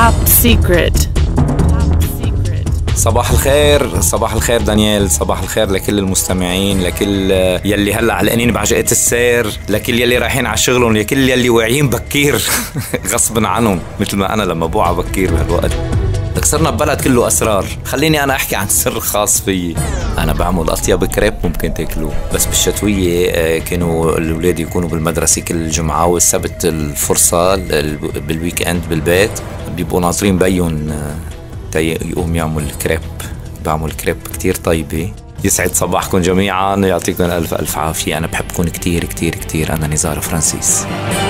Top secret. صباح الخير، صباح الخير دانيال، صباح الخير لكل المستمعين، لكل يلي هلا علقانين بعجقة السير، لكل يلي رايحين على شغلهم، لكل يلي واعيين بكير غصبا عنهم مثل ما أنا لما بوعى بكير بهالوقت. صرنا ببلد كله أسرار. خليني أنا أحكي عن سر خاص فيي. أنا بعمل أطيب كريب ممكن تاكلوه، بس بالشتوية كانوا الأولاد يكونوا بالمدرسة كل جمعة، والسبت الفرصة بالويك أند بالبيت بيبقوا ناظرين بيهم يقوم يعمل كريب. بعمل كريب كتير طيبة. يسعد صباحكم جميعا، يعطيكم ألف ألف عافية. أنا بحبكم كتير كتير كتير. أنا نزار فرانسيس.